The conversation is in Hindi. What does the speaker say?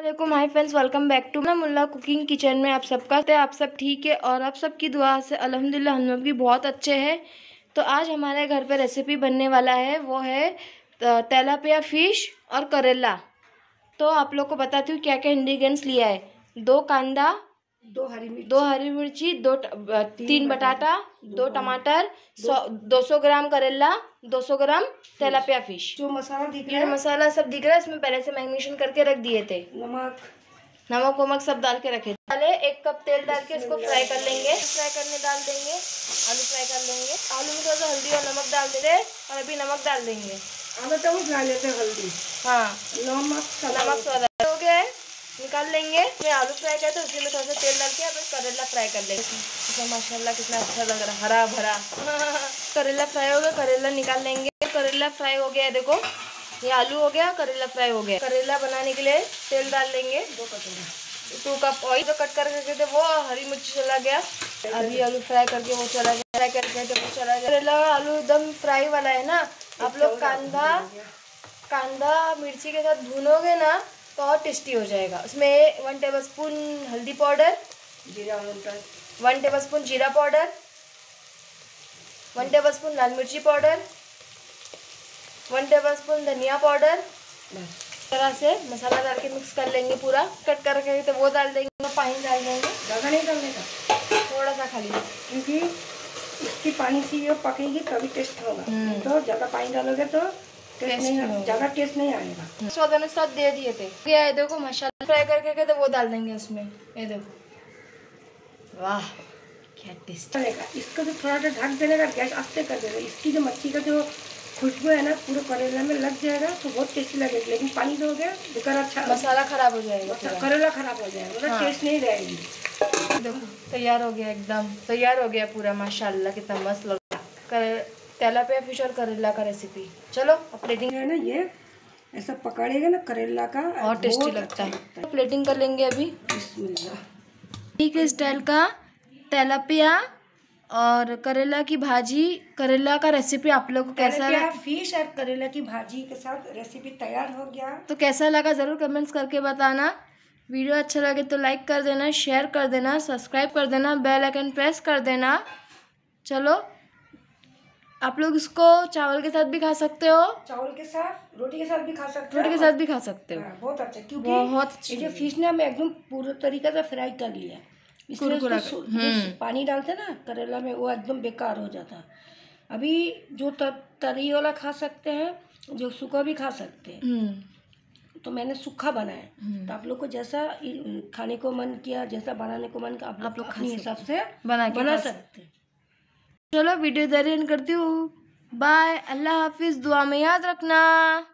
वालेकुम hi friends, welcome back to ना मुल्ला कुकिंग किचन में। आप सबका आप सब ठीक है और आप सबकी दुआ से अल्हम्दुलिल्लाह हम लोग भी बहुत अच्छे हैं। तो आज हमारे घर पे रेसिपी बनने वाला है, वो है तेलापिया फिश और करेला। तो आप लोग को बताती हूँ क्या क्या इंग्रेडिएंट्स लिया है। 2 कांदा, 2 हरी मिर्ची, 3 बटाटा, 2 टमाटर, 200 ग्राम करेला, 200 ग्राम तेलापिया फिश। जो मसाला दिख रहा है, मसाला सब दिख रहा है, इसमें पहले से मैरिनेशन करके रख दिए थे। नमक वमक सब डाल के रखे। पहले 1 कप तेल डाल के इसको फ्राई कर लेंगे। फ्राई करने डाल देंगे, आलू फ्राई कर लेंगे। आलू में थोड़ा सा हल्दी और नमक डाल देते और अभी नमक डाल देंगे। आलू तो डाल लेते हैं हल्दी, हाँ नमक स्वाद हो गया है, निकाल लेंगे। मैं आलू फ्राई करते हैं, उसी में थोड़ा सा तेल डाल के अब करेला फ्राई कर लेंगे। तो माशाल्लाह कितना अच्छा लग रहा है, हरा भरा करेला फ्राई हो गया, करेला निकाल लेंगे। करेला फ्राई हो गया है, देखो ये आलू हो गया, करेला फ्राई हो गया। करेला बनाने के लिए तेल डाल देंगे 2 कप ऑयल। जो कट करके थे वो हरी मिर्च चला गया, अभी आलू फ्राई करके वो चला गया, फ्राई करके वो चला गया। करेला आलू एकदम फ्राई वाला है ना। आप लोग कांदा मिर्ची के साथ भूनोगे ना तो और टेस्टी हो जाएगा। उसमें 1 टेबलस्पून हल्दी पाउडर, 1 टेबलस्पून जीरा पाउडर, 1 टेबलस्पून लाल मिर्ची पाउडर, 1 टेबलस्पून धनिया पाउडर। तरह से मसाला डाल के मिक्स कर लेंगे पूरा। कट करके तो वो डाल देंगे, पानी डाल देंगे। ज़्यादा नहीं डालने का, थोड़ा सा खाली, क्योंकि इसकी पानी से ये पकेगी तभी टेस्ट होगा। तो ज़्यादा पानी डालोगे तो ज़्यादा टेस्ट नहीं आएगा। स्वाद अनुसार दे दिए थे। ये देखो मसाला फ्राई करके तो वो डाल देंगे उसमें। ये देखो, वाह क्या टेस्ट चलेगा। इसको जो थोड़ा सा ढक देने का, गैस आस्ते कर देगा। इसकी जो मच्छी का जो खुशबू है ना पूरे करेला में लग जाएगा तो बहुत टेस्टी लगेगा। लेकिन पानी दोगे बेकार, अच्छा मसाला खराब हो जाएगा, करेला खराब हो जाएगा, मतलब टेस्ट नहीं रहेगी। देखो तैयार हो गया, एकदम तैयार हो गया पूरा। माशाल्लाह कितना मस्त लग रहा है तेलापिया फिश और करेला का रेसिपी। चलो प्लेटिंग है ना, ये ऐसा पकड़ेगा ना करेला का और टेस्टी लगता है। प्लेटिंग कर लेंगे अभी। ठीक है, स्टाइल का तेलापिया और करेला की भाजी, करेला का रेसिपी आप लोग को कैसा लगा? फिश और करेला की भाजी के साथ रेसिपी तैयार हो गया। तो कैसा लगा ज़रूर कमेंट्स करके बताना। वीडियो अच्छा लगे तो लाइक कर देना, शेयर कर देना, सब्सक्राइब कर देना, बेल आइकन प्रेस कर देना। चलो आप लोग इसको चावल के साथ भी खा सकते हो, चावल के साथ, रोटी के साथ भी खा सकते हो, रोटी के साथ भी खा सकते हो। बहुत अच्छा, क्योंकि बहुत ये जो फिश ने हमें एकदम पूरे तरीके से फ्राई कर लिया, इसलिए पानी डालते ना करेला में वो एकदम बेकार हो जाता। अभी जो तरी वाला खा सकते हैं, जो सूखा भी खा सकते हैं। तो मैंने सूखा बनाया। तो आप लोग को जैसा खाने को मन किया, जैसा बनाने को मन किया, आप लोग अपने हिसाब से बना सकते हैं। चलो वीडियो इधर एंड करती हूँ। बाय, अल्लाह हाफिज़, दुआ में याद रखना।